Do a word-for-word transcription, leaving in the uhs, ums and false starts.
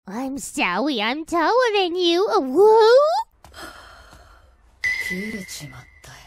I'm sorry, I'm taller than you. Woo! 切れちまったよ。